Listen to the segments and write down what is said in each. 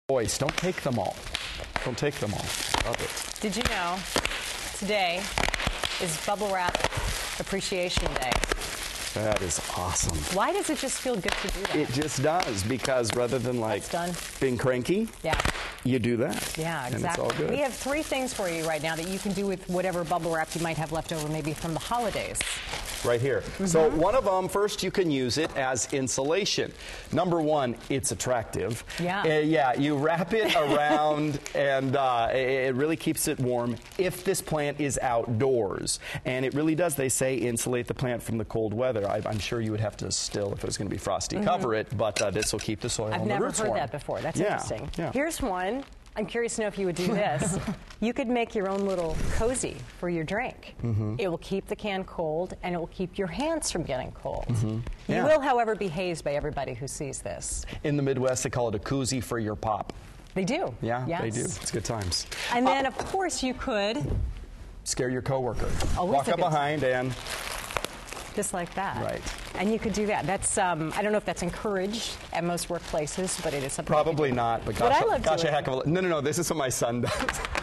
Boys, don't take them all. Don't take them all. Love it. Did you know today is Bubble Wrap Appreciation Day? That is awesome. Why does it just feel good to do that? It just does, because rather than being cranky, you do that. Yeah, exactly. And it's all good. We have 3 things for you right now that you can do with whatever bubble wrap you might have left over, maybe from the holidays. Right here. So one of them, first you can use it as insulation. Number 1, it's attractive. Yeah. Yeah, you wrap it around and it really keeps it warm if this plant is outdoors. And it really does, they say, insulate the plant from the cold weather. I'm sure you would have to still, if it was going to be frosty, cover it, but this will keep the soil and the roots warm. I've never heard that before. That's interesting. Yeah. Here's one. I'm curious to know if you would do this. You could make your own little cozy for your drink. It will keep the can cold, and it will keep your hands from getting cold. You will, however, be hazed by everybody who sees this. In the Midwest, they call it a koozie for your pop. They do. Yeah, yes. they do. It's good times. And then, of course, you could scare your coworker. Always walk up behind and just like that. Right. And you could do that. That's I don't know if that's encouraged at most workplaces, but it is something. Probably not. But gosh, I love gosh, doing a heck of a. No. This is what my son does.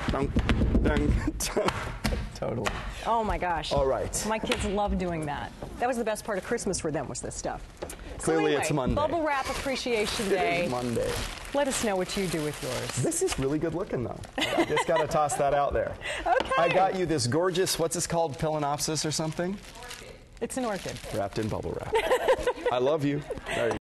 Totally. Oh my gosh. All right. My kids love doing that. That was the best part of Christmas for them, was this stuff. Clearly, so anyway, it's Monday. Bubble Wrap Appreciation Day. It is Monday. Let us know what you do with yours. This is really good looking, though. I just got to toss that out there. Okay. I got you this gorgeous, what's this called, Phalaenopsis or something? It's an orchid. Wrapped in bubble wrap. I love you. There you go.